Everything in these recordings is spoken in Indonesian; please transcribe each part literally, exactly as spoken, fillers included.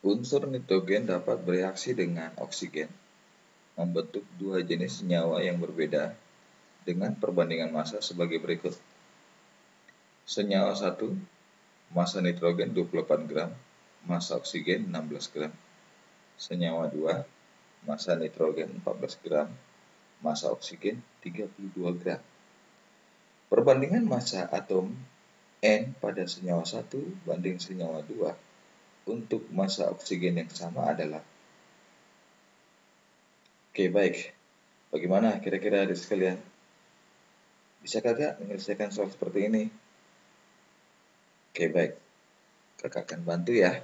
Unsur nitrogen dapat bereaksi dengan oksigen, membentuk dua jenis senyawa yang berbeda dengan perbandingan massa sebagai berikut. Senyawa satu, massa nitrogen dua puluh delapan gram, massa oksigen enam belas gram. Senyawa dua, massa nitrogen empat belas gram, massa oksigen tiga puluh dua gram. Perbandingan massa atom N pada senyawa satu banding senyawa dua untuk massa oksigen yang sama adalah. Oke, baik. Bagaimana kira-kira adik sekalian? Bisa kakak menyelesaikan soal seperti ini? Oke, baik. Kakak akan bantu ya.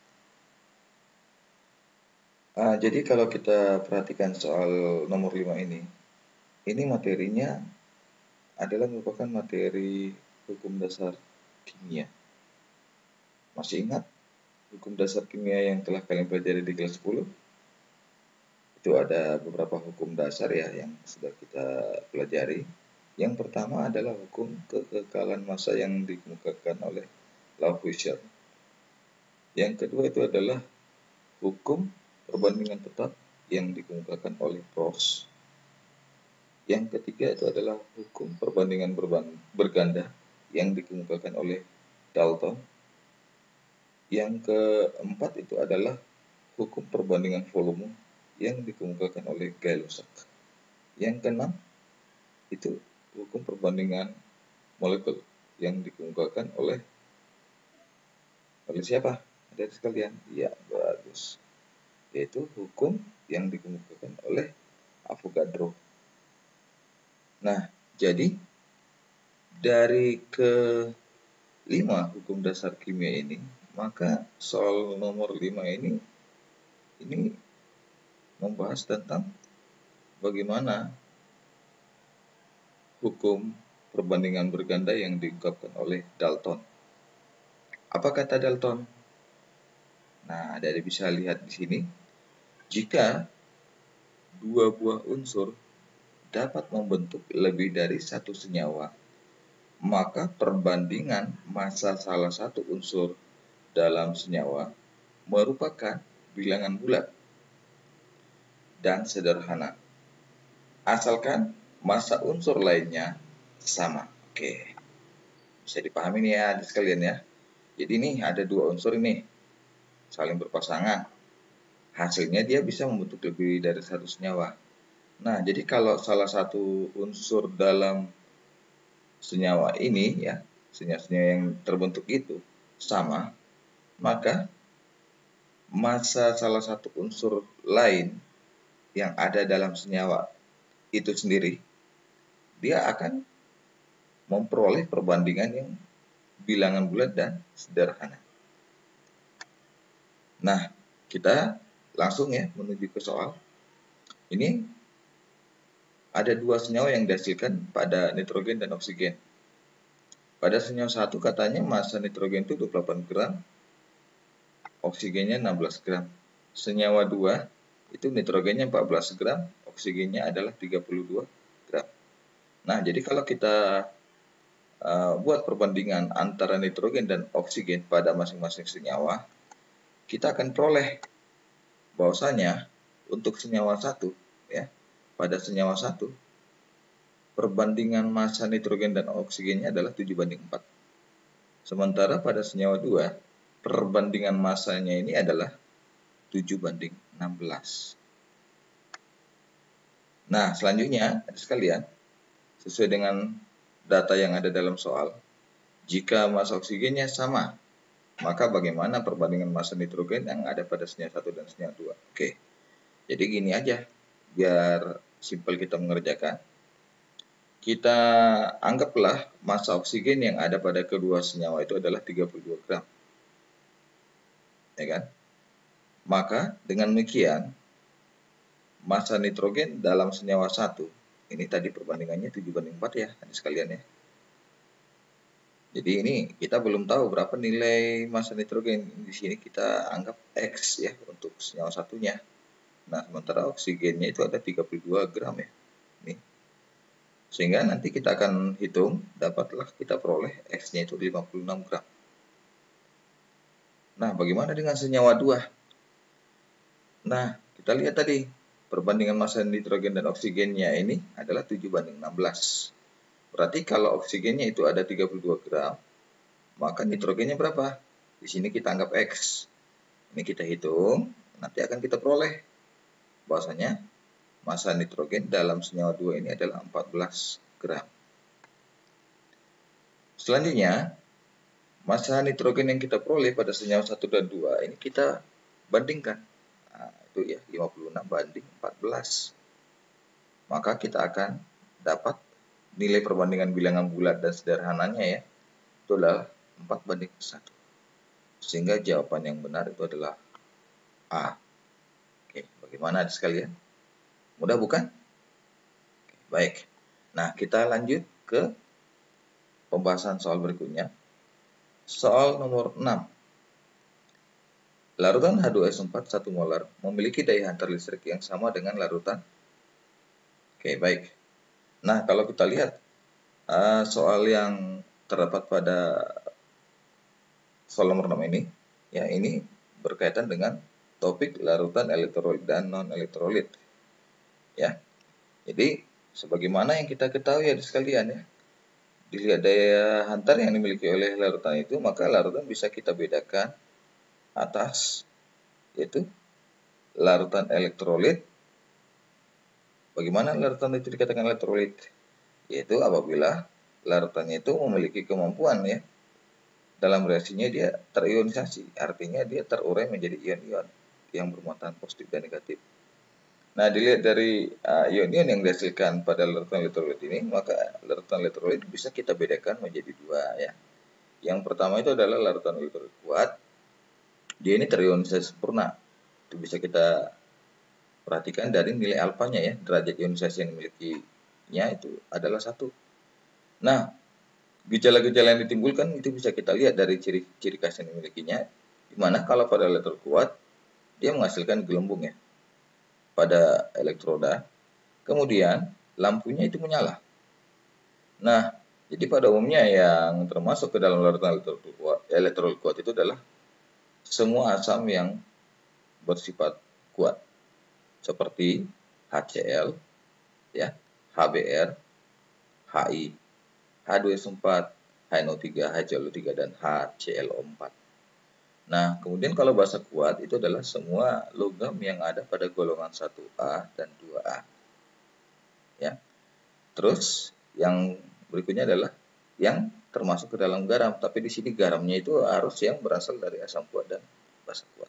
Ah, jadi kalau kita perhatikan soal nomor lima ini, ini materinya adalah merupakan materi hukum dasar kimia. Masih ingat hukum dasar kimia yang telah kalian pelajari di kelas sepuluh? Itu ada beberapa hukum dasar ya yang sudah kita pelajari. Yang pertama adalah hukum kekekalan massa yang dikemukakan oleh Lavoisier. Yang kedua itu adalah hukum perbandingan tetap yang dikemukakan oleh Proust. Yang ketiga itu adalah hukum perbandingan berganda yang dikemukakan oleh Dalton. Yang keempat itu adalah hukum perbandingan volume yang dikemukakan oleh Gay-Lussac. Yang keenam itu hukum perbandingan molekul yang dikemukakan oleh oleh siapa? Ada sekalian? Ya, bagus. Yaitu hukum yang dikemukakan oleh Avogadro. Nah, jadi dari kelima hukum dasar kimia ini, maka soal nomor lima ini ini membahas tentang bagaimana hukum perbandingan berganda yang diungkapkan oleh Dalton. Apa kata Dalton? Nah, dari bisa lihat di sini, jika dua buah unsur dapat membentuk lebih dari satu senyawa, maka perbandingan massa salah satu unsur dalam senyawa merupakan bilangan bulat dan sederhana, asalkan massa unsur lainnya sama. Oke, bisa dipahami nih ya adik sekalian ya. Jadi ini ada dua unsur ini saling berpasangan, hasilnya dia bisa membentuk lebih dari satu senyawa. Nah, jadi kalau salah satu unsur dalam senyawa ini ya, senyawa-senyawa yang terbentuk itu sama, maka massa salah satu unsur lain yang ada dalam senyawa itu sendiri, dia akan memperoleh perbandingan yang bilangan bulat dan sederhana. Nah, kita langsung ya menuju ke soal. Ini ada dua senyawa yang dihasilkan pada nitrogen dan oksigen. Pada senyawa satu katanya massa nitrogen itu dua puluh delapan gram, oksigennya enam belas gram. Senyawa dua itu nitrogennya empat belas gram, oksigennya adalah tiga puluh dua gram. Nah, jadi kalau kita uh, buat perbandingan antara nitrogen dan oksigen pada masing-masing senyawa, kita akan peroleh bahwasanya untuk senyawa satu ya, pada senyawa satu perbandingan massa nitrogen dan oksigennya adalah tujuh banding empat. Sementara pada senyawa dua perbandingan massanya ini adalah tujuh banding enam belas. Nah, selanjutnya, adik sekalian, sesuai dengan data yang ada dalam soal, jika massa oksigennya sama, maka bagaimana perbandingan massa nitrogen yang ada pada senyawa satu dan senyawa dua? Oke, jadi gini aja, biar simpel kita mengerjakan. Kita anggaplah massa oksigen yang ada pada kedua senyawa itu adalah tiga puluh dua gram. Ya kan? Maka dengan demikian massa nitrogen dalam senyawa satu, ini tadi perbandingannya tujuh banding empat ya, ini sekalian ya. Jadi ini kita belum tahu berapa nilai massa nitrogen. Di sini kita anggap X ya untuk senyawa satunya. Nah, sementara oksigennya itu ada tiga puluh dua gram ya. Ini. Sehingga nanti kita akan hitung, dapatlah kita peroleh X-nya itu lima puluh enam gram. Nah, bagaimana dengan senyawa dua? Nah, kita lihat tadi perbandingan massa nitrogen dan oksigennya ini adalah tujuh banding enam belas. Berarti kalau oksigennya itu ada tiga puluh dua gram, maka nitrogennya berapa? Di sini kita anggap X. Ini kita hitung, nanti akan kita peroleh bahwasanya massa nitrogen dalam senyawa dua ini adalah empat belas gram. Selanjutnya, massa nitrogen yang kita peroleh pada senyawa satu dan dua ini kita bandingkan. Nah, itu ya lima puluh enam banding empat belas. Maka kita akan dapat nilai perbandingan bilangan bulat dan sederhananya ya, itu adalah empat banding satu. Sehingga jawaban yang benar itu adalah A. Oke, bagaimana adik sekalian? Mudah bukan? Oke, baik. Nah, kita lanjut ke pembahasan soal berikutnya. Soal nomor enam. Larutan H dua S empat satu molar memiliki daya hantar listrik yang sama dengan larutan. Oke, baik. Nah, kalau kita lihat uh, soal yang terdapat pada soal nomor enam ini, ya ini berkaitan dengan topik larutan elektrolit dan non-elektrolit. Ya. Jadi, sebagaimana yang kita ketahui ya sekalian ya, dilihat daya hantar yang dimiliki oleh larutan itu, maka larutan bisa kita bedakan atas, yaitu larutan elektrolit. Bagaimana larutan itu dikatakan elektrolit? Yaitu apabila larutannya itu memiliki kemampuan ya, dalam reaksinya dia terionisasi, artinya dia terurai menjadi ion-ion yang bermuatan positif dan negatif. Nah, dilihat dari uh, ion-ion yang dihasilkan pada larutan elektrolit ini, maka larutan elektrolit bisa kita bedakan menjadi dua ya. Yang pertama itu adalah larutan elektrolit kuat. Dia ini terionisasi sempurna. Itu bisa kita perhatikan dari nilai alfanya ya, derajat ionisasi yang dimilikinya itu adalah satu. Nah, gejala-gejala yang ditimbulkan itu bisa kita lihat dari ciri-ciri khas yang dimilikinya, di mana kalau pada elektrod kuat, dia menghasilkan gelembung ya pada elektroda, kemudian lampunya itu menyala. Nah, jadi pada umumnya yang termasuk ke dalam larutan elektrod kuat, elektrod kuat itu adalah semua asam yang bersifat kuat, seperti HCl, ya, HBr, HI, H dua S empat, H N O tiga, H C l O tiga, dan H C l O empat. Nah, kemudian kalau basa kuat itu adalah semua logam yang ada pada golongan satu A dan dua A. Ya. Terus yang berikutnya adalah yang termasuk ke dalam garam, tapi di sini garamnya itu harus yang berasal dari asam kuat dan basa kuat.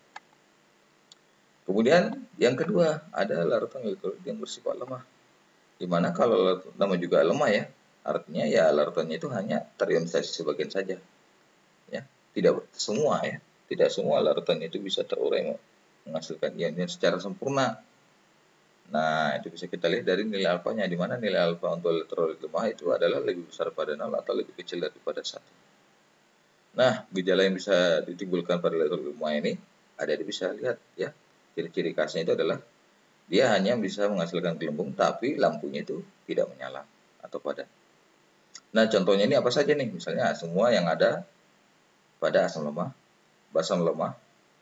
Kemudian yang kedua ada larutan elektrolit yang bersifat lemah. Dimana kalau larutan nama juga lemah ya, artinya ya larutannya itu hanya terionisasi sebagian saja. Ya, tidak semua ya, tidak semua larutan itu bisa terurai menghasilkan ion-ion secara sempurna. Nah, itu bisa kita lihat dari nilai alfanya, di mana nilai alfa untuk elektrolit lemah itu adalah lebih besar pada nol atau lebih kecil daripada satu. Nah, gejala yang bisa ditimbulkan pada elektrolit lemah ini ada di bisa lihat ya. Ciri-ciri khasnya itu adalah dia hanya bisa menghasilkan gelembung, tapi lampunya itu tidak menyala atau padam. Nah, contohnya ini apa saja nih? Misalnya semua yang ada pada asam lemah, basa lemah,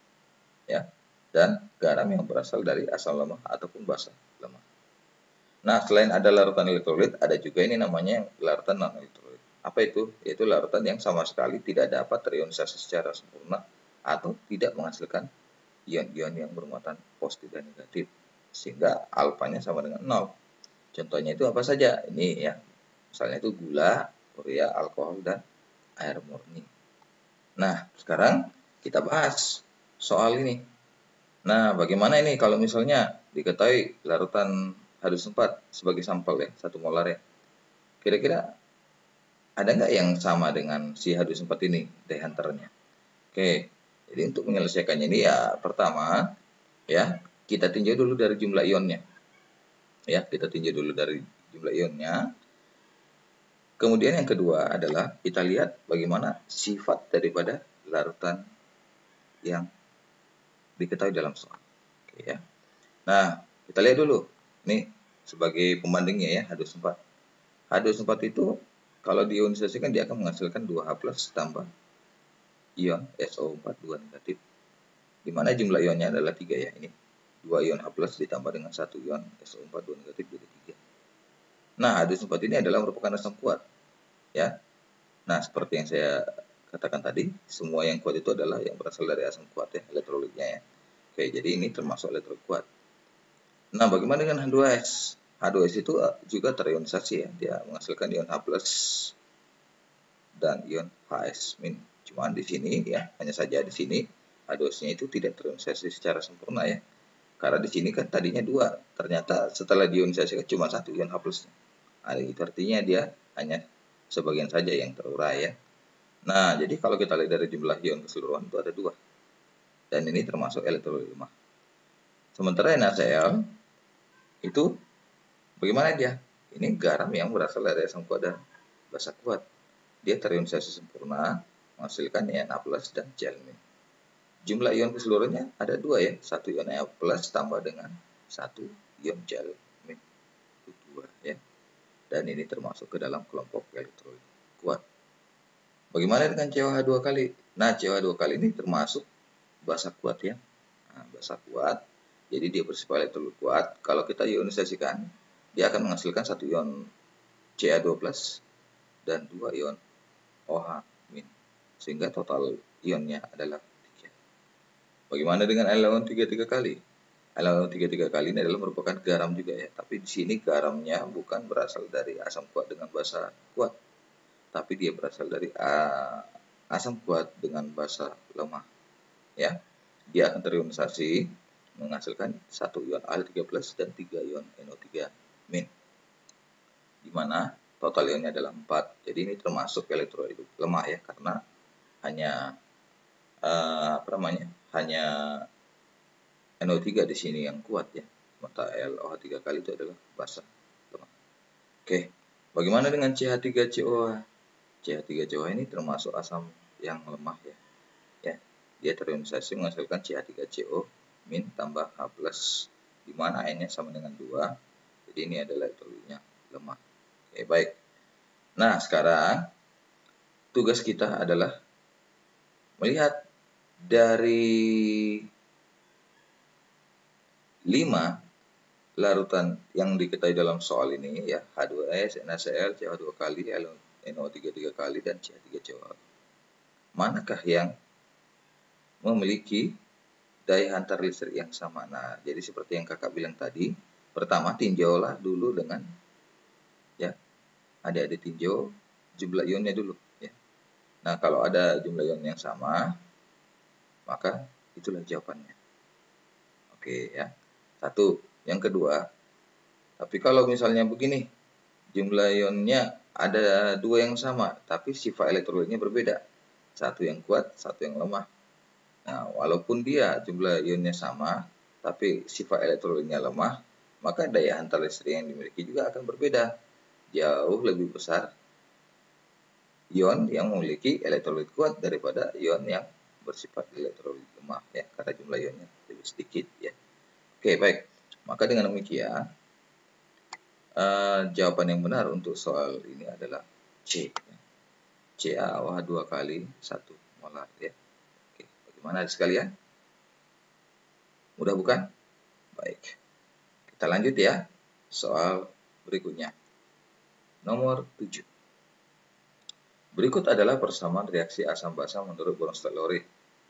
ya, dan garam yang berasal dari asam lemah ataupun basa lemah. Nah, selain ada larutan elektrolit, ada juga ini namanya larutan non-elektrolit. Apa itu? Yaitu larutan yang sama sekali tidak dapat terionisasi secara sempurna atau tidak menghasilkan ion-ion yang bermuatan positif dan negatif, sehingga alfanya sama dengan nol. Contohnya itu apa saja? Ini ya, misalnya itu gula, urea, alkohol, dan air murni. Nah, sekarang kita bahas soal ini. Nah, bagaimana ini kalau misalnya diketahui larutan H dua S empat sebagai sampel ya, satu molar ya. Kira-kira ada nggak yang sama dengan si H dua S empat ini daya hantarnya? Oke, jadi untuk menyelesaikannya ini ya pertama ya kita tinjau dulu dari jumlah ionnya. Ya, kita tinjau dulu dari jumlah ionnya. Kemudian yang kedua adalah kita lihat bagaimana sifat daripada larutan yang diketahui dalam soal. Oke ya. Nah, kita lihat dulu. Nih sebagai pembandingnya ya H dua S empat. H dua S empat itu kalau diionisasikan dia akan menghasilkan dua H plus tambah ion S O empat dua negatif. Di mana jumlah ionnya adalah tiga ya ini. dua ion H plus ditambah dengan satu ion S O empat dua negatif dua D tiga. Nah, H dua S empat ini adalah merupakan asam kuat, ya. Nah, seperti yang saya katakan tadi, semua yang kuat itu adalah yang berasal dari asam kuat ya, elektrolitnya ya. Oke, jadi ini termasuk elektrolit kuat. Nah, bagaimana dengan H dua S? H dua S itu juga terionisasi ya, dia menghasilkan ion H plus dan ion Hs min. Cuma di sini ya, hanya saja di sini H dua S-nya itu tidak terionisasi secara sempurna ya. Karena di sini kan tadinya dua, ternyata setelah diionisasi cuma satu ion H plus. Nah, itu artinya dia hanya sebagian saja yang terurai ya. Nah, jadi kalau kita lihat dari jumlah ion keseluruhan itu ada dua. Dan ini termasuk elektrolit lemah. Sementara NaCl itu bagaimana dia? Ini garam yang berasal dari asam kuat dan basa kuat. Dia terionisasi sempurna, menghasilkan ion H plus dan Cl min. Jumlah ion keseluruhannya ada dua ya, satu ion H plus tambah dengan satu ion Cl min. Itu dua ya. Dan ini termasuk ke dalam kelompok elektrolit kuat. Bagaimana dengan C O H dua kali? Nah, C O H dua kali ini termasuk basa kuat ya. Nah, basa kuat. Jadi dia bersifat elektrolit kuat. Kalau kita ionisasikan, dia akan menghasilkan satu ion C A dua plus dan dua ion OH min. Sehingga total ionnya adalah tiga. Bagaimana dengan anion tiga tiga kali? Anion tiga tiga kali ini adalah merupakan garam juga ya. Tapi di sini garamnya bukan berasal dari asam kuat dengan basa kuat, tapi dia berasal dari uh, asam kuat dengan basa lemah. Ya, dia akan terionisasi menghasilkan satu ion Al tiga plus dan tiga ion N O tiga min. Di mana total ionnya adalah empat. Jadi ini termasuk elektrolit lemah ya, karena hanya uh, apa namanya? hanya N O tiga di sini yang kuat ya. Sementara L O H tiga kali itu adalah basa lemah. Oke. Bagaimana dengan C H tiga C O H? C H tiga C O H ini termasuk asam yang lemah ya. Ya, dia terionisasi menghasilkan C H tiga C O min tambah H plus, di mana N-nya sama dengan dua. Jadi ini adalah elektrolitnya lemah. Oke, baik. Nah, sekarang tugas kita adalah melihat dari lima larutan yang diketahui dalam soal ini ya, H dua S, NaCl, C O H dua kali, N O tiga tiga kali, dan C H tiga C O H. Manakah yang memiliki daya hantar listrik yang sama? Nah, jadi seperti yang kakak bilang tadi, pertama tinjaulah dulu dengan ya, adik-adik tinjau jumlah ionnya dulu ya. Nah, kalau ada jumlah ion yang sama, maka itulah jawabannya. Oke ya. Satu. Yang kedua, tapi kalau misalnya begini, jumlah ionnya ada dua yang sama, tapi sifat elektrolitnya berbeda. Satu yang kuat, satu yang lemah. Nah, walaupun dia jumlah ionnya sama, tapi sifat elektrolitnya lemah, maka daya hantar listrik yang dimiliki juga akan berbeda. Jauh lebih besar ion yang memiliki elektrolit kuat daripada ion yang bersifat elektrolit lemah ya, karena jumlah ionnya lebih sedikit ya. Oke, baik. Maka dengan demikian uh, jawaban yang benar untuk soal ini adalah C. Ca O H dua kali satu molar ya. Oke, bagaimana sekalian? Mudah bukan? Baik. Kita lanjut ya. Soal berikutnya. Nomor tujuh. Berikut adalah persamaan reaksi asam basa menurut Bronsted-Lowry.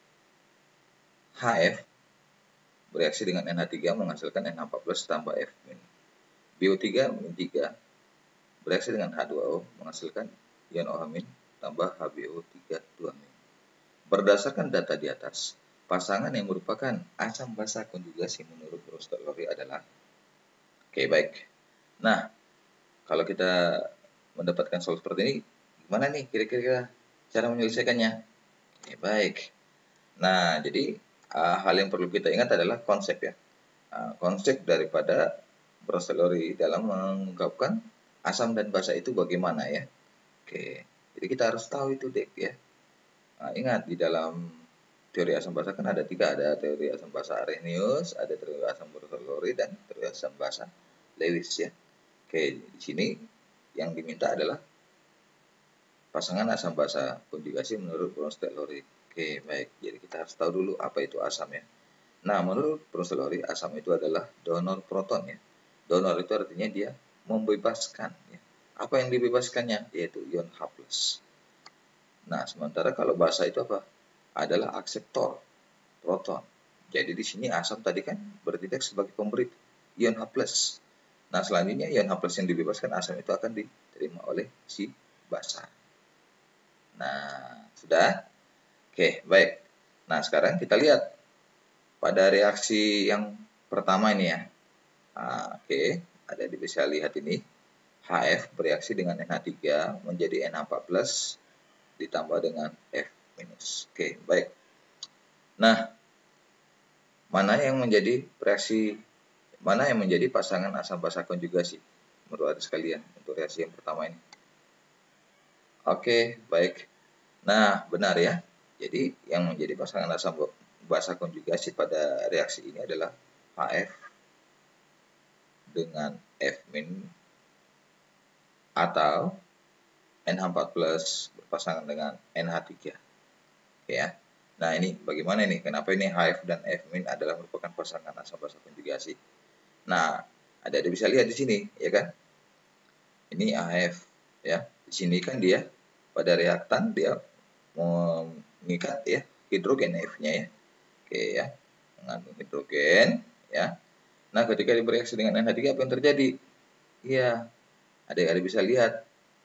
H F bereaksi dengan N H tiga menghasilkan N H empat plus tambah F min. B O tiga min tiga bereaksi dengan H dua O menghasilkan ion OH min tambah H B O tiga dua min. Berdasarkan data di atas, pasangan yang merupakan asam basa konjugasi menurut Bronsted-Lowry adalah. Oke, baik. Nah, kalau kita mendapatkan soal seperti ini, gimana nih kira-kira cara menyelesaikannya? Oke, baik. Nah, jadi uh, hal yang perlu kita ingat adalah konsep ya. Uh, konsep daripada Bronsted-Lowry dalam mengungkapkan asam dan basa itu bagaimana ya. Oke, jadi kita harus tahu itu dek ya. Nah, ingat di dalam teori asam basa kan ada tiga, ada teori asam basa Arrhenius, ada teori asam Bronsted-Lowry, dan teori asam basa Lewis ya. Oke, di sini yang diminta adalah pasangan asam basa konjugasi menurut Bronsted-Lowry. Oke, baik. Jadi kita harus tahu dulu apa itu asam ya. Nah, menurut Profesor Lowry, asam itu adalah donor proton ya. Donor itu artinya dia membebaskan ya. Apa yang dibebaskannya? Yaitu ion H plus. Nah, sementara kalau basa itu apa? Adalah akseptor proton. Jadi di sini asam tadi kan bertindak sebagai pemberi ion H plus. Nah, selanjutnya ion H plus yang dibebaskan asam itu akan diterima oleh si basa. Nah, sudah? Oke, baik. Nah, sekarang kita lihat pada reaksi yang pertama ini ya. Nah, oke, ada bisa lihat ini. H F bereaksi dengan N H tiga menjadi N H empat plus ditambah dengan F minus. Oke, baik. Nah, mana yang menjadi reaksi, mana yang menjadi pasangan asam basa konjugasi menurut adik sekalian untuk reaksi yang pertama ini? Oke, baik. Nah, benar ya. Jadi yang menjadi pasangan asam basa konjugasi pada reaksi ini adalah H F dengan F min atau N H empat plus berpasangan dengan N H tiga. Oke ya. Nah, ini bagaimana ini? Kenapa ini H F dan F min adalah merupakan pasangan asam basa konjugasi? Nah, ada ada bisa lihat di sini, ya kan? Ini A F ya. Di sini kan dia pada reaktan dia mengikat ya hidrogen F-nya ya. Oke ya. Mengandung hidrogen ya. Nah, ketika bereaksi dengan N H tiga apa yang terjadi? Iya. Adik-adik bisa lihat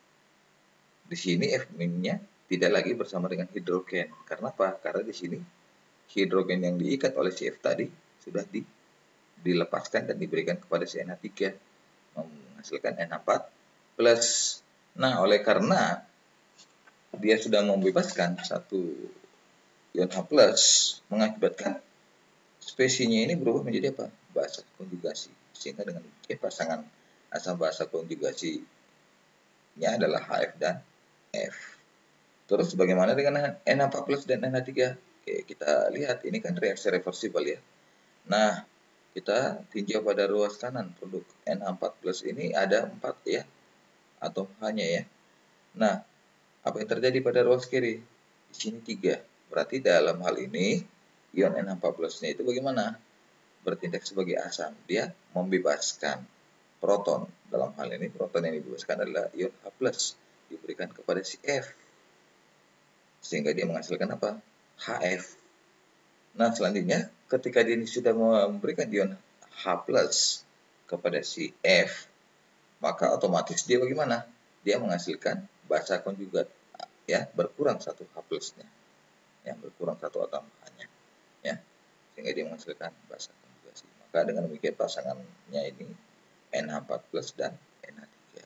di sini F min-nya tidak lagi bersama dengan hidrogen. Karena apa? Karena di sini hidrogen yang diikat oleh si F tadi sudah di, dilepaskan dan diberikan kepada si N H tiga menghasilkan N H empat plus. Nah, oleh karena dia sudah membebaskan satu ion H plus, mengakibatkan spesiesnya ini berubah menjadi apa? Basa konjugasi. Sehingga dengan eh, pasangan asam basa konjugasinya adalah H F dan F. Terus bagaimana dengan N H empat plus dan N H tiga? Oke, kita lihat ini kan reaksi reversibel ya. Nah, kita tinjau pada ruas kanan produk N H empat plus ini ada empat ya, atau hanya ya. Nah, apa yang terjadi pada ruas kiri? Di sini tiga. Berarti dalam hal ini ion N H empat plus-nya itu bagaimana? Bertindak sebagai asam. Dia membebaskan proton. Dalam hal ini proton yang dibebaskan adalah ion H plus diberikan kepada si F. Sehingga dia menghasilkan apa? H F. Nah, selanjutnya ketika dia sudah memberikan ion H plus kepada si F, maka otomatis dia bagaimana? Dia menghasilkan basa konjugat ya, berkurang satu H plusnya. Ya, berkurang satu atom H-nya. Ya. Sehingga dia menghasilkan basa konjugasi. Maka dengan demikian pasangannya ini N H empat plus dan N H tiga.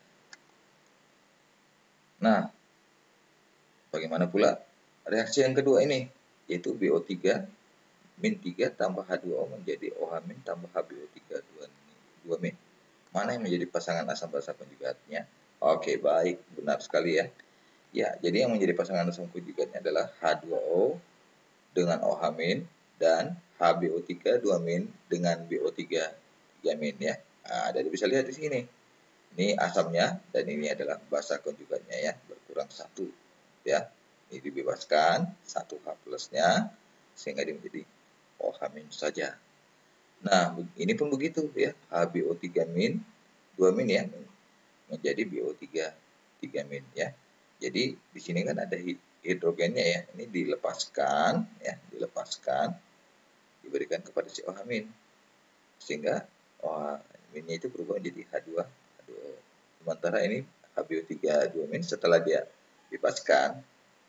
Nah, bagaimana pula reaksi yang kedua ini? Yaitu B O tiga min tiga tambah H dua O menjadi OH min tambah H B O tiga dua min. Mana yang menjadi pasangan asam basa konjugatnya? Oke, baik, benar sekali ya. Ya, jadi yang menjadi pasangan asam konjugatnya adalah H dua O dengan OH min dan H B O tiga dua min dengan B O tiga tiga min ya. Nah, jadi bisa lihat di sini. Ini asamnya dan ini adalah basa konjugatnya ya, berkurang satu ya. Ini dibebaskan satu H plusnya sehingga dia menjadi OH min saja. Nah, ini pun begitu ya, H B O tiga min dua min ya menjadi B O tiga tiga min ya. Jadi di sini kan ada hidrogennya ya, ini dilepaskan ya, dilepaskan diberikan kepada si OH min. Sehingga OH min-nya itu berubah menjadi H dua H dua O. Sementara ini H B O tiga dua min setelah dia bebaskan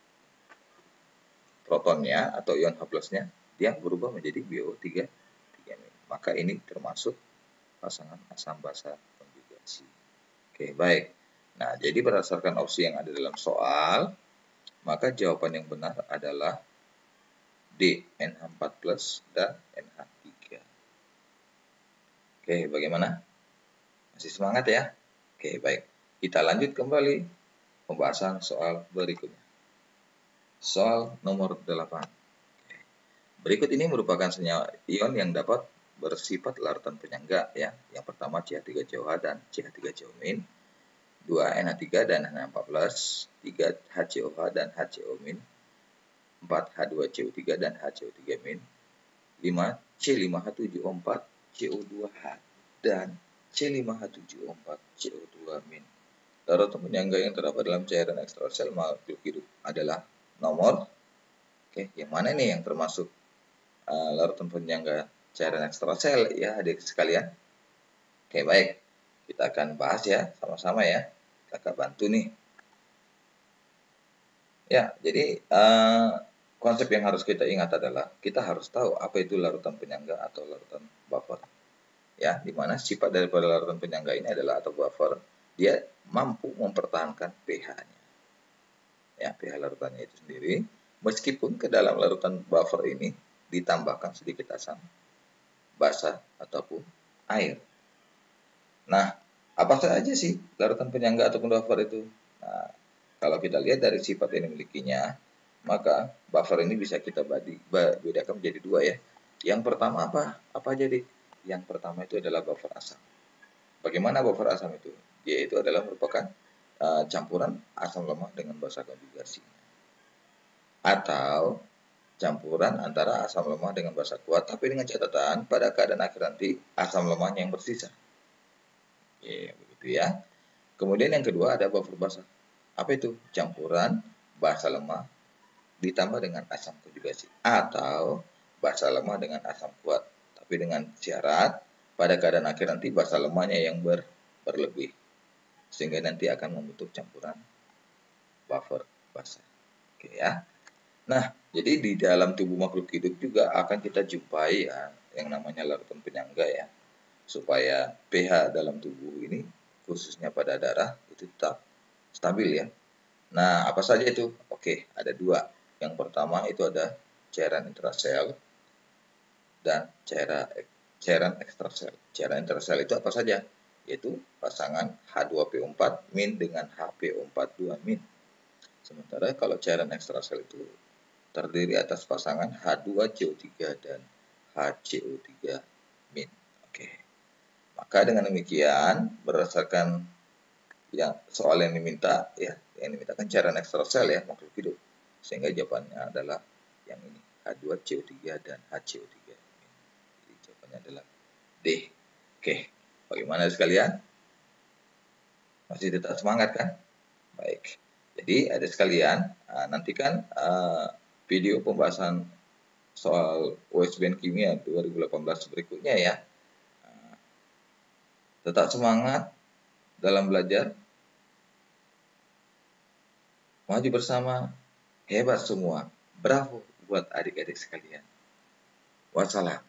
protonnya atau ion H plus-nya, dia berubah menjadi B O tiga tiga min. Maka ini termasuk pasangan asam basa konjugasi. Oke, baik. Nah, jadi berdasarkan opsi yang ada dalam soal, maka jawaban yang benar adalah D, N H empat plus dan N H tiga. Oke, bagaimana? Masih semangat ya? Oke, baik. Kita lanjut kembali pembahasan soal berikutnya. Soal nomor delapan. Berikut ini merupakan senyawa ion yang dapat bersifat larutan penyangga ya. Yang pertama C H tiga C O H dan C H tiga C O min, dua N H tiga dan N H empat plus, tiga H C O H dan H C O min, empat H dua C O tiga dan H C O tiga min, lima C lima H tujuh O empat C O dua H dan C lima H tujuh O empat C O dua min. Larutan penyangga yang terdapat dalam cairan ekstrasel makhluk hidup adalah nomor, oke, yang mana nih yang termasuk uh, larutan penyangga cairan ekstrasel ya adik sekalian? Oke, baik, kita akan bahas ya sama-sama ya, kakak bantu nih. Ya, jadi uh, konsep yang harus kita ingat adalah kita harus tahu apa itu larutan penyangga atau larutan buffer. Ya, di mana sifat daripada larutan penyangga ini adalah atau buffer, dia mampu mempertahankan pH-nya. Ya, pH larutannya itu sendiri, meskipun ke dalam larutan buffer ini ditambahkan sedikit asam, basa ataupun air. Nah, apa saja sih larutan penyangga ataupun buffer itu? Nah, kalau kita lihat dari sifat yang dimilikinya, maka buffer ini bisa kita badi, bedakan menjadi dua ya. Yang pertama apa? Apa jadi? Yang pertama itu adalah buffer asam. Bagaimana buffer asam itu? Dia itu adalah merupakan uh, campuran asam lemah dengan basa konjugasi. Atau campuran antara asam lemah dengan basa kuat, tapi dengan catatan pada keadaan akhir nanti asam lemahnya yang bersisa. Oke, begitu ya. Kemudian yang kedua ada buffer basa. Apa itu? Campuran basa lemah ditambah dengan asam konjugasi atau basa lemah dengan asam kuat, tapi dengan syarat pada keadaan akhir nanti basa lemahnya yang ber, berlebih, sehingga nanti akan membentuk campuran buffer basa. Oke ya. Nah, jadi di dalam tubuh makhluk hidup juga akan kita jumpai ya, yang namanya larutan penyangga ya, supaya pH dalam tubuh ini khususnya pada darah itu tetap stabil ya. Nah, apa saja itu? Oke, ada dua. Yang pertama itu ada cairan intrasel dan cairan cairan ekstrasel. Cairan intrasel itu apa saja? Yaitu pasangan H dua P O empat min dengan H P O empat dua min. Sementara kalau cairan ekstrasel itu terdiri atas pasangan H dua C O tiga dan H C O tiga min. Oke. Maka dengan demikian berdasarkan yang soal yang diminta ya, yang dimintakan cairan ekstrasel ya makhluk hidup, sehingga jawabannya adalah yang ini H dua C O tiga dan H C O tiga. Jadi jawabannya adalah D. Oke, bagaimana sekalian? Masih tetap semangat kan? Baik. Jadi ada sekalian, nantikan uh, video pembahasan soal U S B N kimia dua ribu delapan belas berikutnya ya. Uh, tetap semangat dalam belajar. Maju bersama, hebat semua. Bravo buat adik-adik sekalian. Wassalam.